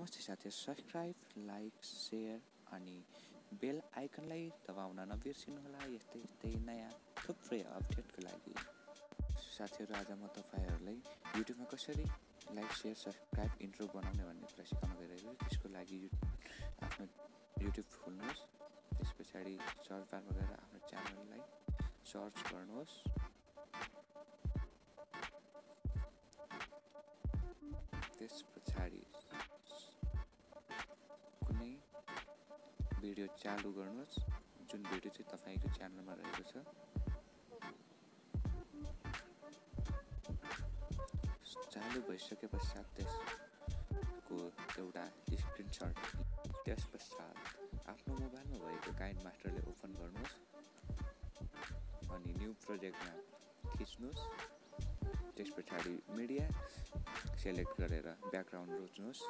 नमस्ते साथीहरु, subscribe, like, share अनि बेल आइकनलाई दबाउन नबिर्सिनुहोला यस्तै नयाँ थुप्रै अपडेटको लागि। साथीहरु, आज म तपाईहरुलाई युट्युबमा कसरी लाइक, शेयर, सब्स्क्राइब, इन्ट्रो बनाउने भन्ने कुरा सिकाउन गइरहेको छु। त्यसको लागि आफ्नो युट्युब खोल्नुहोस्। त्यसपछि सर्च बारमा गएर आफ्नो च्यानललाई सर्च गर्नुहोस्। त्यसपछि कुनै भिडियो चालु गर्नुहोस् जुन भिडियो चाहिँ तपाईको च्यानलमा रहेको छ। चालु भइसके पश्चात त्यसको एउटा स्क्रिनशट, त्यसपश्चात आफ्नो मोबाइलमा भएको काइन मास्टरले ओपन गर्नुहोस् अनि न्यू प्रोजेक्टमा खिच्नुहोस्। त्यसपछि मिडिया सेलेक्ट गरेर ब्याकग्राउन्ड रोज्नुहोस्।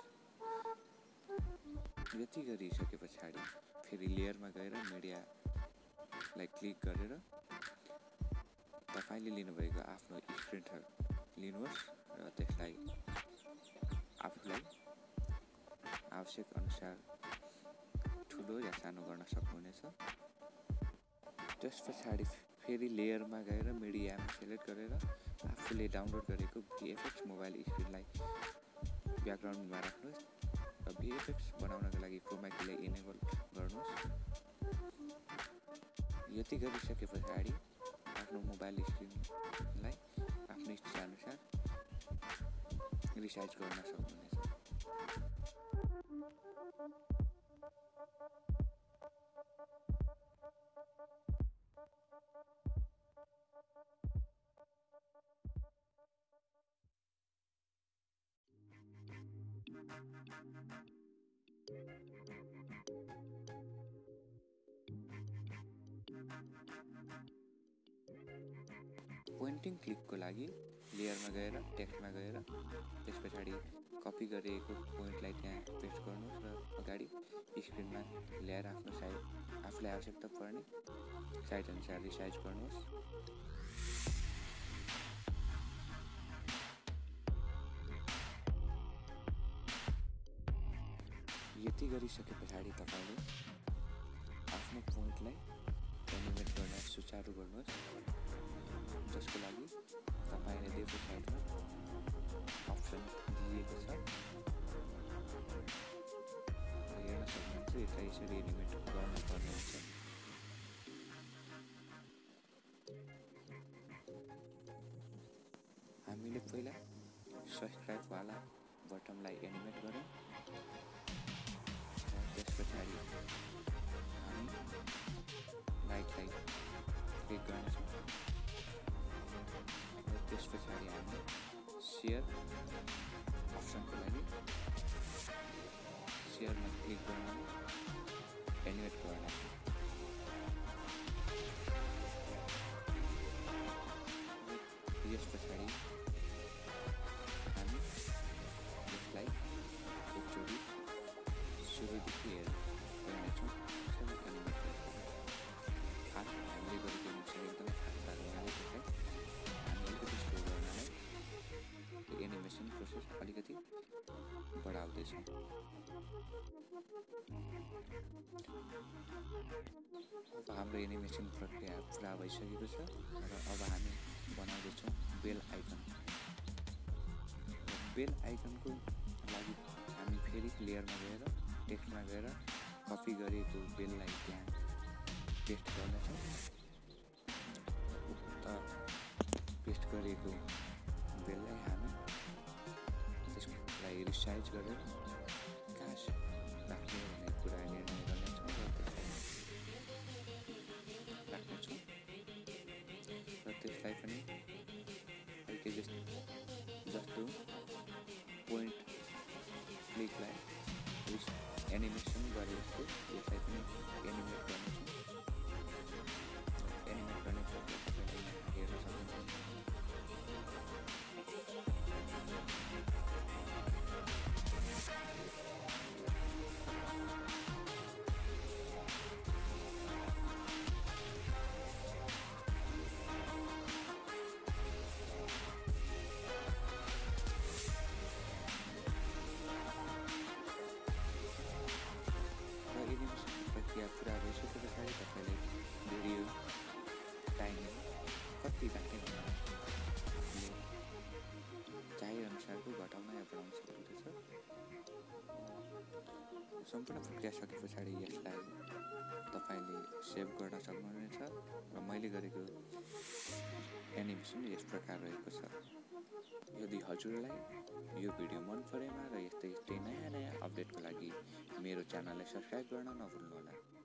यति गरिसके पछाडि फेरि लेयरमा गएर मिडियालाई क्लिक गरेर तपाईले लिनुभएको आफ्नो स्क्रिनशट लिनुहोस् र त्यसलाई आफूलाई आवश्यक अनुसार ठुलो या सानो गर्न सक्नुहुनेछ। त्यसपछि फेरि लेयरमा गएर मिडियामा सेलेक्ट गरेर आफूले डाउनलोड गरेको VFX मोबाइल स्क्रिनलाई ब्याकग्राउन्डमा राख्नुहोस् र VFX बनाउनका लागि क्रोमा कीलाई इनेबल गर्नुहोस्। यति गरिसके पछाडि आफ्नो मोबाइल स्क्रिनलाई आफ्नो इच्छाअनुसार रिसाइज गर्न सक्नुहुनेछ। पोइन्टिङ क्लिकको लागि लेयरमा गएर टेक्स्टमा गएर त्यसपछि कपी गरिएको पोइन्टलाई त्यहाँ पेस्ट गर्नुहोस् र अगाडि स्क्रिनमा ल्याएर आफ्नो आफूलाई आवश्यकता पर्ने साइज अनुसार रिसाइज गर्नुहोस्। यति गरिसके पछाडि तपाईले आफ्नो पोइन्टलाई एनिमेट गर्न सुचारु गर्नुहोस्, जसको लागि तपाईले लेफ्ट साइडमा अप्सन दिएको छ। हेर्न सक्नुहुन्छ यसलाई यसरी एनिमेट गर्न पर्ने हुन्छ। हामीले पहिला सब्स्क्राइब वाला बटनलाई एनिमेट गरौँ। त्यसपछि हामी लाइकलाई क्लिक गर्छौँ र त्यसपछि हामी शेयर अप्सनको लागि शेयरमा क्लिक गर्न एनिमेट गर्न। यसपछि हामी यसलाई एकचोटि सुरुदेखि हेर्नेछौँ। सबै एनिमेट हामीले गरेको एनिमेसन एकदमै फास्ट त्यसलाई हामी अलिकति स्लो गर्नलाई एनिमेसन प्रोसेस अलिकति बढाउँदैछौँ। अब हाम्रो एनिमेसन प्रक्रिया पुरा भइसकेको छ र अब हामी बनाउँदैछौँ बेल आइकन। बेल आइकनको लागि हामी फेरि लेयरमा गएर टेक्स्टमा गएर कपी गरेको बेललाई त्यहाँ पेस्ट गर्नेछौँ। उक्त पेस्ट गरेको बेललाई हामी त्यसलाई रिसाइज गरेर कहाँ राख्ने भन्ने कुरा निर्णय गर्नेछौँ र त्यसलाई राख्नेछौँ र त्यसलाई पनि जस्तो पोइन्ट क्लिकलाई एनिमेसन गरे जस्तो यसलाई पनि एनिमेट गर्नेछौँ। एनिमेट गर्ने प्रक्रिया तपाईले हेर्न सक्नुहुन्छ। यति राख्ने चाहे अनुसारको घटाउन या बढाउन सक्नुहुँदछ। सम्पूर्ण प्रक्रिया सके पछाडि यसलाई तपाईँले सेभ गर्न सक्नुहुनेछ र मैले गरेको एनिमेसन यस प्रकार रहेको छ। यदि हजुरलाई यो भिडियो मन परेमा र यस्तै नयाँ अपडेटको लागि मेरो च्यानललाई सब्स्क्राइब गर्न नभुल्नुहोला।